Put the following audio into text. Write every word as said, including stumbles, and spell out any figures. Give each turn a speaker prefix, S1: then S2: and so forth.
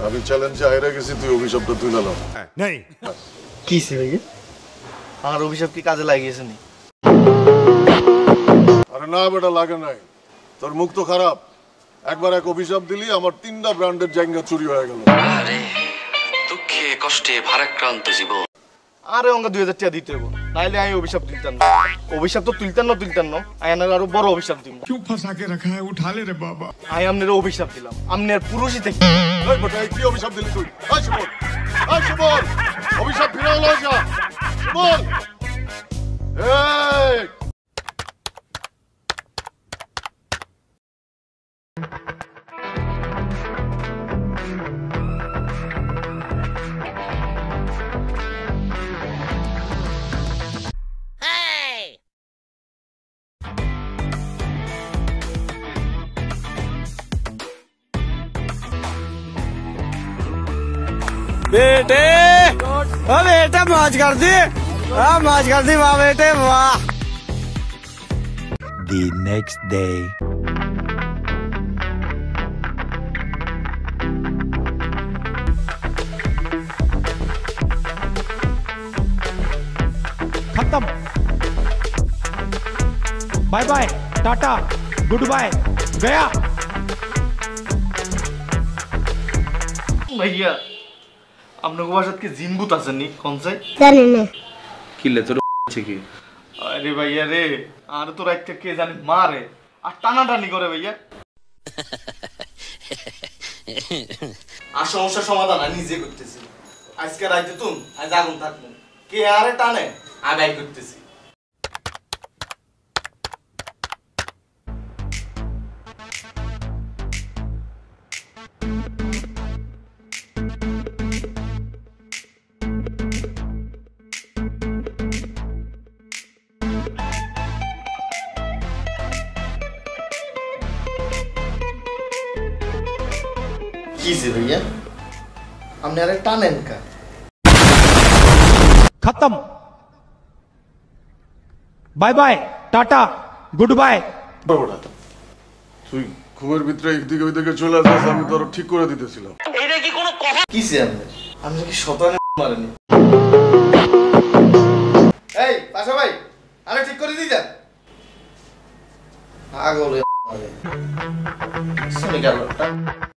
S1: আমি চ্যালেঞ্জে আইরা গেছি, তুই অভিশাপটা তুই নাও।
S2: নাই
S3: কি সে ভাই, আমার অভিশাপ কি কাজে লাগিয়েছে নি?
S1: আরে না বেটা, লাগে নাই। তোর মুখ তো খারাপ, একবার এক অভিশাপ দিলি আমার তিনটা ব্র্যান্ডের জায়গা চুরি হয়ে গেল।
S4: আরে দুঃখে কষ্টে ভারাক্রান্ত জীবন।
S3: আরে অঙ্কা দুই হাজার টাকা দিতে হবো, নাইলে আমি অভিশাপ তুলতাম না। অভিশাপ তো তুলতাম না তুলতাম না আয়নার আরো বড় অভিশাপ দিব।
S2: क्यों फंसा के रखा है, उठा ले रे बाबा।
S3: আই আপনার অভিশাপ দিলাম, আপনার পুরুষই থেকে।
S1: এই বেটা, এই কি অভিশাপ দিলি তুই? এই শিমুল, এই শিমুল, অভিশাপ ফিরাও লয় যা। শিমুল, এই
S5: बेटे ओ बेटे मौज कर दी, हाँ मौज कर दी वाह बेटे वाह। The next day.
S6: खत्म, bye bye tata goodbye गया।
S3: ভাইয়া আপনার বাসাত কি জিনবুত আছে নি? কোন চাই
S7: জানি না
S3: কিলে তোর আছে কি? আরে ভাইয়া রে, আর তোর একটা কে জানি মারে আর টানাটানি করে ভাইয়া। আর সমস্যার সমাধান আমি নিজে করতেছি। আজকে রাইতে তুম আজ আগুন থাকবো, কে আরে টানে আগাই করতেছি। किसे भैया हमने अरे टानेन का
S6: खत्म, bye bye tata goodbye.
S1: বাবা, তুই ঘুমের ভিতরে একদিকে ওইদিকে চলে আসছিস, আমি তোর ঠিক করে দিতেছিলাম।
S3: এটা কি কোনো কথা? কিসে हमने हमने কি শতানে মারেনি? এই পাশা ভাই, আরে ঠিক করে দি যা। আগলে মারে শুনি গেল।